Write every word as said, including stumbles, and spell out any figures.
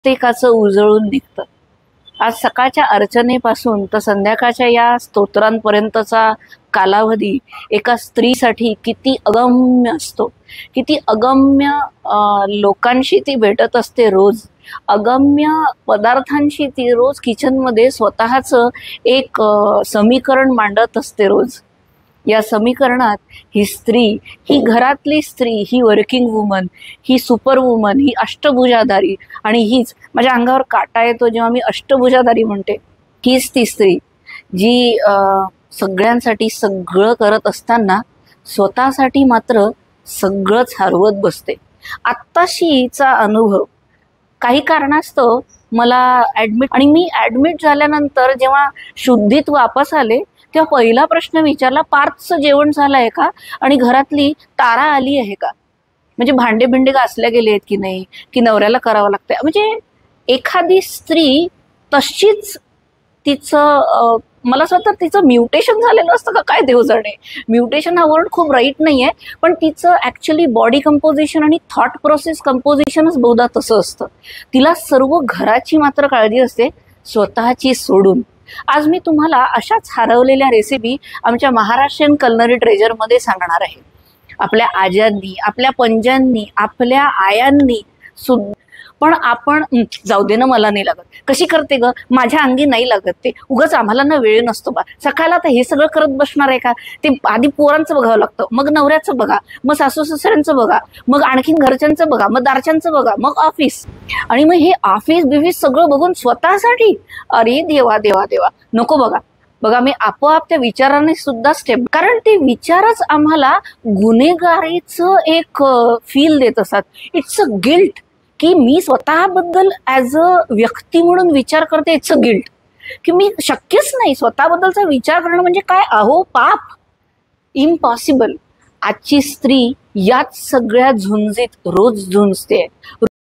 प्रत्येकाचं उजळून निघतं। आज सकाळच्या अर्चनेपासून तर संध्याकाळच्या या स्तोत्रांपर्यंतचा कालावधी एका स्त्रीसाठी किती अगम्य असतो, किती अगम्य लोकांशी ती भेटत असते रोज, अगम्य पदार्थांशी ती रोज किचनमध्ये स्वतःचं एक समीकरण मांडत असते रोज। या समीकरणात ही स्त्री, ही घरातली स्त्री, ही वर्किंग वुमन, ही सुपर वुमन, ही अष्टभुजाधारी, आणि हीच माझ्या अंगावर काटा येतो जेव्हा मी अष्टभुजाधारी म्हणते, हीच ती स्त्री जी सगळ्यांसाठी सगळं करत असताना स्वतःसाठी मात्र सगळंच हरवत बसते। आत्ताशीचा अनुभव काही कारणास्तव मला ॲडमिट, आणि मी ॲडमिट झाल्यानंतर जेव्हा शुद्धीत वापस आले तेव्हा पहिला प्रश्न विचारला, पार्थचं जेवण झालं आहे का आणि घरातली तारा आली आहे का, म्हणजे भांडे भिंडे घासल्या गेले आहेत की नाही, की नवऱ्याला करावं लागतंय। म्हणजे एखादी स्त्री तशीच तिचं, मला असं वाटतं तिचं म्युटेशन झालेलं असतं का काय देव जाणे। म्युटेशन हा वर्ड खूप राईट नाही आहे, पण तिचं ॲक्च्युली बॉडी कंपोजिशन आणि थॉट प्रोसेस कंपोजिशनच बहुधा तसं असतं। तिला सर्व घराची मात्र काळजी असते, स्वतःची सोडून। आज मी तुम्हाला अशाच हरवलेल्या रेसिपी आमच्या महाराष्ट्रीयन कलनरी ट्रेजरमध्ये सांगणार आहे। आपल्या आज्यांनी, आपल्या पंजांनी, आपल्या आयांनी सुद्धा, पण आपण जाऊ दे ना, मला नाही लागत, कशी करते ग, माझ्या अंगी नाही लागत ते, उगाच आम्हाला ना वेळ नसतो बा, सकाळला तर हे सगळं करत बसणार आहे का, ते आधी पोरांचं बघावं लागतं, मग नवऱ्याचं बघा, मग सासू सासऱ्यांचं बघा, मग आणखीन घरच्यांचं बघा, मग दारच्यांचं बघा, मग ऑफिस, आणि मग हे ऑफिस बिफिस सगळं बघून स्वतःसाठी, अरे देवा देवा देवा, नको बघा बघा मी आपोआप त्या विचाराने सुद्धा स्टेप, कारण ते विचारच आम्हाला गुन्हेगारीचं एक फील देत असतात। इट्स अ गिल्ट की मी स्वतःबद्दल ॲज अ व्यक्ती म्हणून विचार करते, इट्स अ गिल्ट की मी शक्यच नाही, स्वतःबद्दलचा विचार करणं म्हणजे काय, अहो पाप, इम्पॉसिबल। आजची स्त्री याच सगळ्या झुंजीत रोज झुंजते।